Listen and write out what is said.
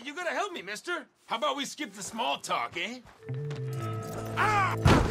You gotta help me, mister. How about we skip the small talk, eh? Ah!